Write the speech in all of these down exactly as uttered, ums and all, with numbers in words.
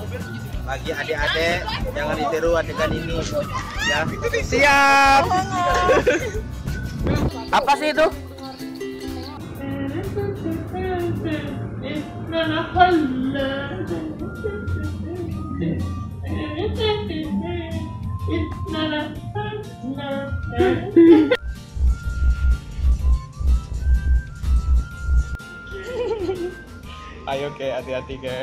Bagi adik-adik jangan ditiru adegan ini ya. Siap. Apa sih itu? Ayo ke, hati-hati ke.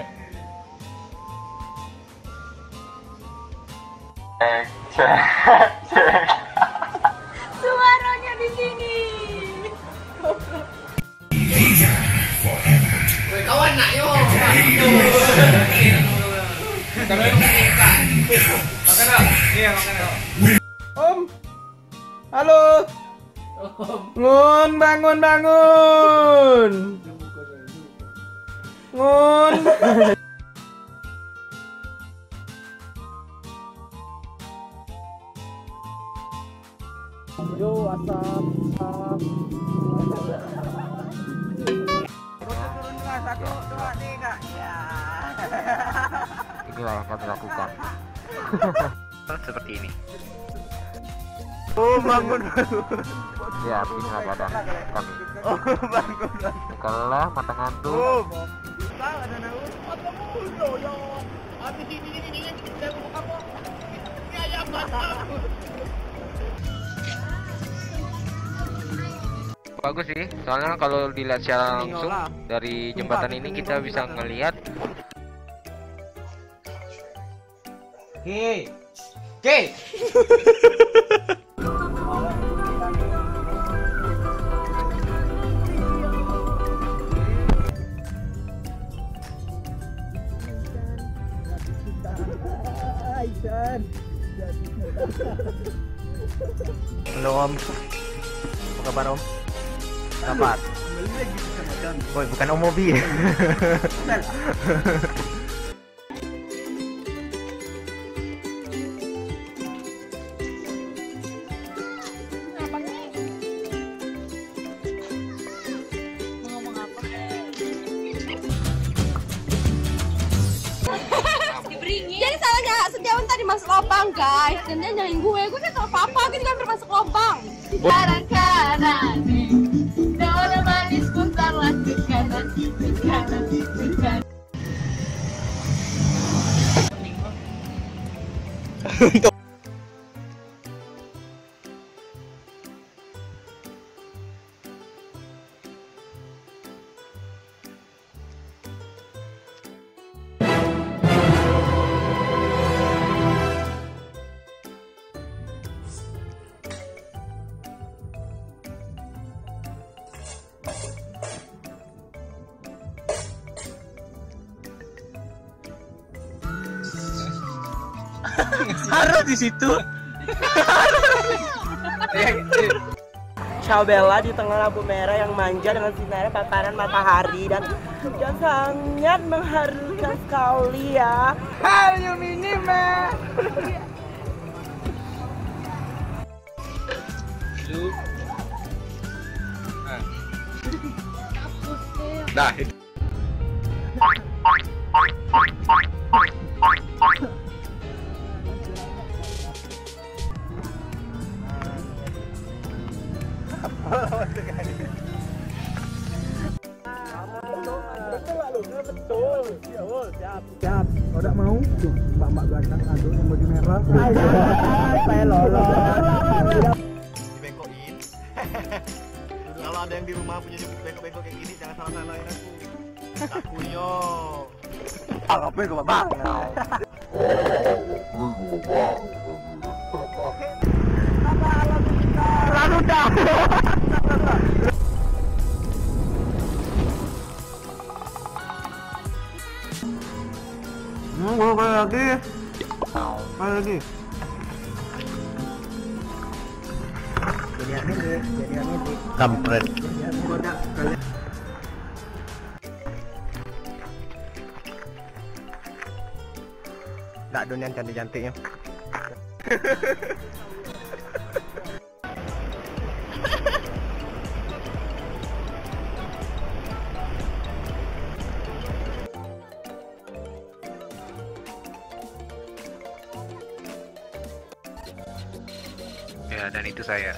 Eh, suaranya di sini. Woi kawan nak yo. Makan dong. Iya makan dong. Om. Halo. Om. Ngun, bangun, bangun. Ngun. Yo, asap, asap. Turun dua, satu, dua, tiga. Ya. Inilah yang kami lakukan. Seperti ini. Oh, bangun, bangun. Ya, inilah keadaan kami. Oh, bangun, bangun. Kalau mata ngantuk. Oh. Bagus sih, soalnya kalau dilihat secara langsung dari jembatan ini kita bisa ngelihat. Oke. Oke. Halo Om. Apa kabar Om? Dapat. Woi, bukan Om Mobi. Jadi salahnya Setiawan tadi masuk lubang guys, dan dia nyalain gue, gue gak tau apa-apa, gue juga hampir masuk lubang. Kanan kanan, daun manis putar lagi kanan, kanan, kanan. Harus di situ. Ciao Bella di tengah lampu merah yang manja dengan sinar paparan matahari dan yang sangat mengharukan sekali ya. Harum ini mah. Nah, itu. Betul, siap, siap. Kalau tidak mau, mbak-mbak ganteng aduh yang baju merah. Saya lolos. Dibekokin. Kalau ada yang di rumah punya bengkok-bengkok kayak gini, jangan salah-salahin aku. Akunya. Apa bengkok bang? Lalu dah. Hmm, gue kali lagi. Kali lagi. Jadi aneh deh, jadi aneh deh. Kampret. Goda kalian. Nggak dong yang cantik-cantiknya. Ya, dan itu saya.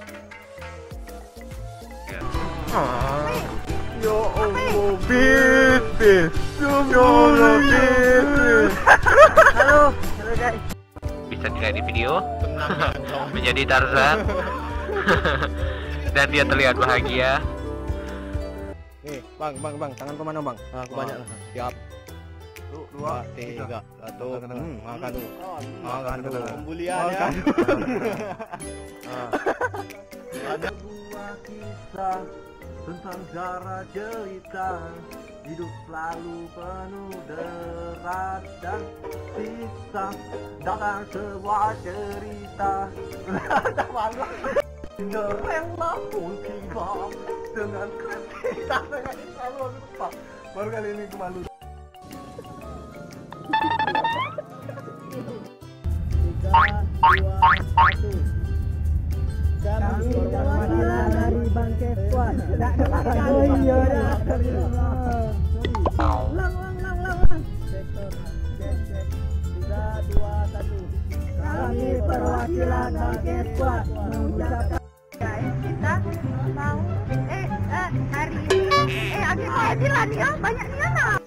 Ya. Ya Allah, bis, bis. Ya Allah, bis, bis. Halo, halo guys. Bisa dilihat di video. Tenang ya, kawan. Menjadi Tarzan. Dan dia terlihat bahagia. Nih, bang, bang, bang, tangan kemana bang? Ah, aku banyak lah. Siap. Satu, dua, tiga, satu. Hmm, makan dulu. Makan dulu. Pembulian ya. Ada sebuah kisah tentang cara cerita hidup selalu penuh derat dan siksa. Datang sebuah cerita ada malam Cinderella pun tiba dengan kereta dengan selalu aku lupa. Baru kali ini aku malu. Tiga, dua, satu. Kami perwakilan dari Bangke Squad. Tak ada oh iya dah. Lang lang lang lang lang. Tiga, dua, satu. Kami perwakilan Bangke Squad mengucapkan Kita mau eh eh hari ini eh ada hadiran ya banyak nih anak.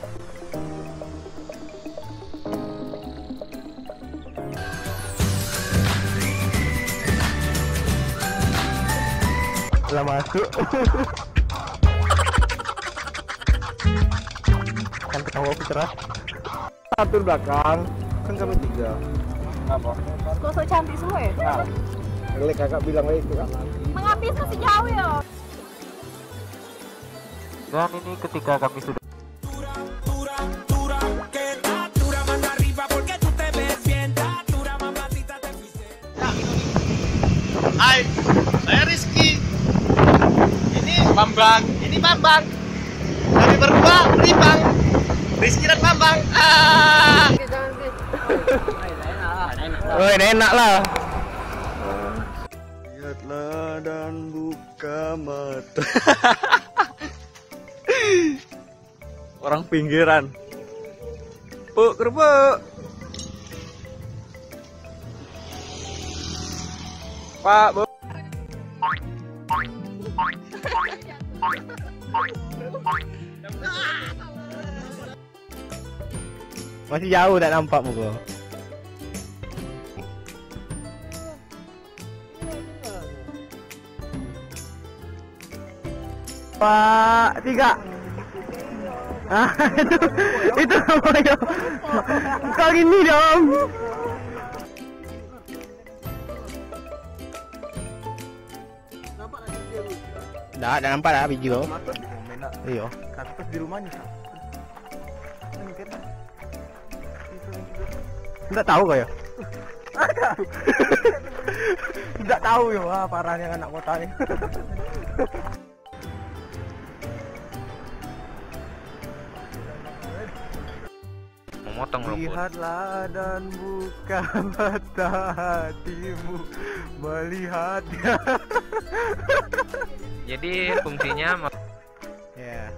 Lah masuk. Kan ketawa aku cerah. Satu belakang, kan kami tiga. Apa? Kok so cantik semua ya? Nah, Lek kakak bilang lagi itu kan. Menghabis masih jauh ya. Dan ini ketika kami sudah Hai, saya Rizky. Ini Bambang. Ini Bambang. Kami berdua berimbang. Rizky dan Bambang. Ah. Oh, enak lah. Lihatlah dan buka mata. Orang pinggiran. Puk kerbuk. Pak, Bu. Masih jauh tak nampak muka. Pak, tiga. Ah, itu itu namanya. Kau gini dong. Dah, dah nampak dah biji kau. Iya. Kaktus di rumahnya. Enggak tahu kau ya? Enggak tahu ya, wah parahnya anak kota nih. memotong rumput. Lihatlah dan buka mata hatimu melihatnya. Jadi fungsinya Ya.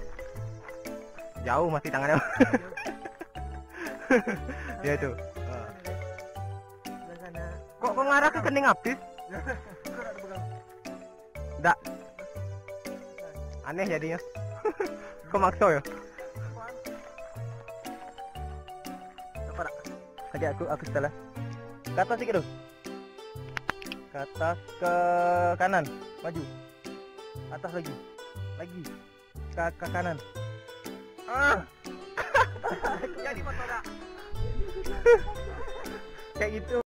Jauh masih tangannya. Ya tuh. Kok kok ngarah ke kening habis? Enggak. Aneh jadinya. Kok maksa ya? Apa dak? Aja aku aku setelah. Ke atas sedikit tuh. Ke atas ke kanan, maju. Atas lagi. Lagi. Ke, ke kanan. Ah. Jadi motor dak. Kayak gitu.